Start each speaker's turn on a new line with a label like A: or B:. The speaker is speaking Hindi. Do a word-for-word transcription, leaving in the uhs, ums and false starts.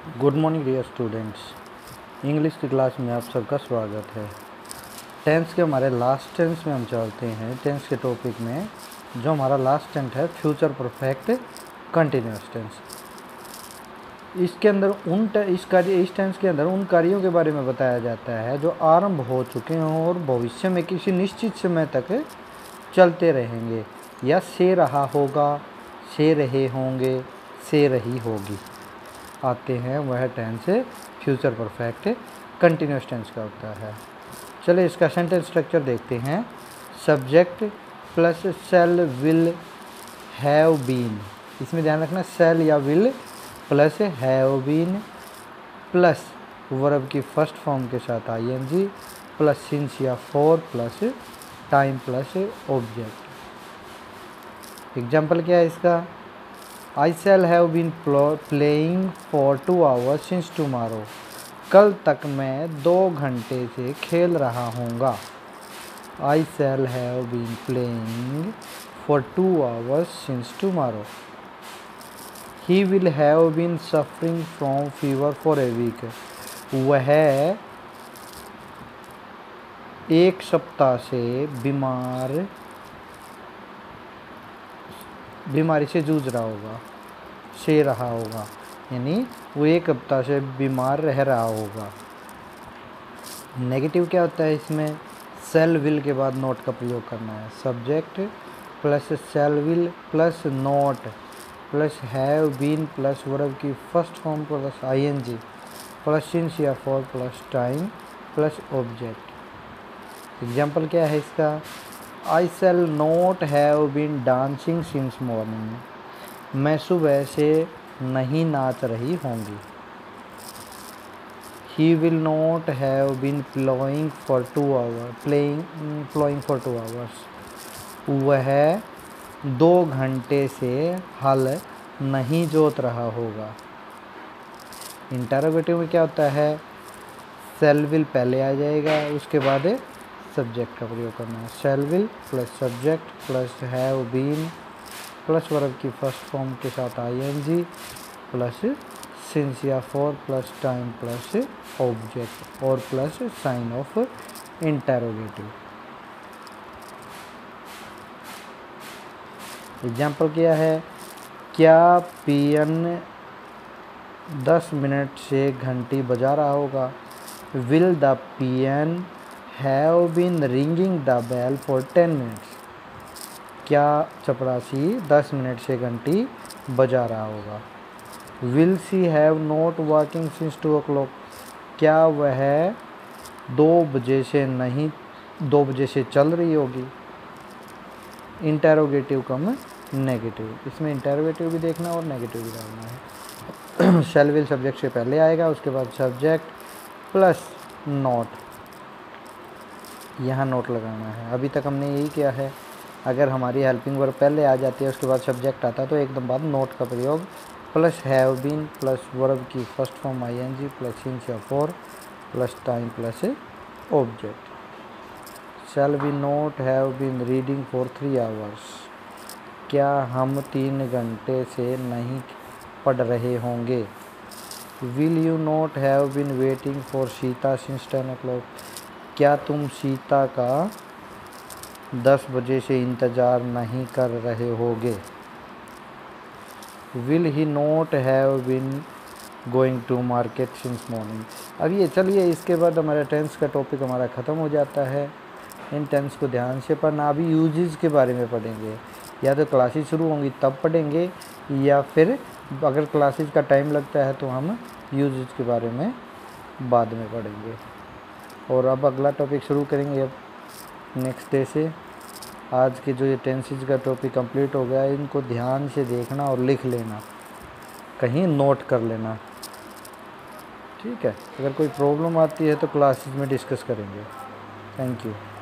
A: Good morning dear students. English की क्लास में आप सबका स्वागत है। टेंस के हमारे लास्ट टेंस में हम चलते हैं। टेंस के टॉपिक में जो हमारा लास्ट टेंस है फ्यूचर परफेक्ट कंटिन्यूअस टेंस। इसके अंदर उन इस कार्य इस टेंस के अंदर उन कार्यों के बारे में बताया जाता है जो आरंभ हो चुके हों और भविष्य में किसी निश्चित समय तक चलते रहेंगे या से रहा होगा, से रहे होंगे, से रही होगी। आते हैं वह tense future perfect continuous tense का होता है। चलिए इसका सेंटेंस स्ट्रक्चर देखते हैं। Subject plus shall will have been, इसमें ध्यान रखना सेल या will plus have been plus verb की फर्स्ट फॉर्म के साथ आईएनजी प्लस सिंस या for plus time plus object. Example क्या है इसका? I shall have been playing for two hours since tomorrow. कल तक मैं दो घंटे से खेल रहा हूँगा। I shall have been playing for two hours since tomorrow. He will have been suffering from fever for a week. वह एक सप्ताह से बीमार बीमारी से जूझ रहा होगा, से रहा होगा, यानी वो एक हफ्ता से बीमार रह रहा होगा। नेगेटिव क्या होता है इसमें? सेल विल के बाद नोट का प्रयोग करना है। Subject plus shall will plus not plus have been plus verb की first form plus ING plus since या for plus time plus object. Example क्या है इसका? I shall not have been dancing since morning. मैं सुबह से नहीं नाच रही होंगी। He will not have been playing for two hours. Playing, playing for two hours. वह दो घंटे से हल नहीं जोत रहा होगा। इंटरोगेटिव में क्या होता है? सेल विल पहले आ जाएगा, उसके बाद सब्जेक्ट का प्रयोग करना है। Shall will plus subject plus have been plus verb की फर्स्ट फॉर्म के साथ आईएनजी प्लस सिंस या for plus time plus object और plus sign of interrogative. Example क्या है? क्या पियन दस मिनट से घंटी बजा रहा होगा? Will the peon have been ringing the bell for ten minutes. क्या चपरासी दस मिनट से घंटी बजा रहा होगा? Will she have not working since two o'clock. क्या वह दो बजे से नहीं दो बजे से चल रही होगी? इंटरोगेटिव कम नेगेटिव, इसमें इंटरोगेटिव भी देखना और नेगेटिव भी डालना है। शैल विल सब्जेक्ट से पहले आएगा, उसके बाद सब्जेक्ट प्लस नोट, यहाँ नोट लगाना है। अभी तक हमने यही किया है। अगर हमारी हेल्पिंग वर्ब पहले आ जाती है उसके बाद सब्जेक्ट आता है तो एकदम बाद नोट का प्रयोग plus have been plus verb की first form ING plus since या for plus time plus object. Shall we not have been reading for three hours. क्या हम तीन घंटे से नहीं पढ़ रहे होंगे? Will you not have been waiting for Sita since ten o'clock. क्या तुम सीता का दस बजे से इंतज़ार नहीं कर रहे होगे? Will he not have been going to market since morning. अब ये चलिए इसके बाद हमारा टेंस का टॉपिक हमारा ख़त्म हो जाता है। इन टेंस को ध्यान से पढ़ना। अभी यूजेस के बारे में पढ़ेंगे, या तो क्लासेस शुरू होंगी तब पढ़ेंगे, या फिर अगर क्लासेस का टाइम लगता है तो हम यूजेस के बारे में बाद में पढ़ेंगे। और अब अगला टॉपिक शुरू करेंगे अब नेक्स्ट डे से। आज के जो ये टेंसेज का टॉपिक कंप्लीट हो गया, इनको ध्यान से देखना और लिख लेना, कहीं नोट कर लेना, ठीक है। अगर कोई प्रॉब्लम आती है तो क्लासेस में डिस्कस करेंगे। Thank you.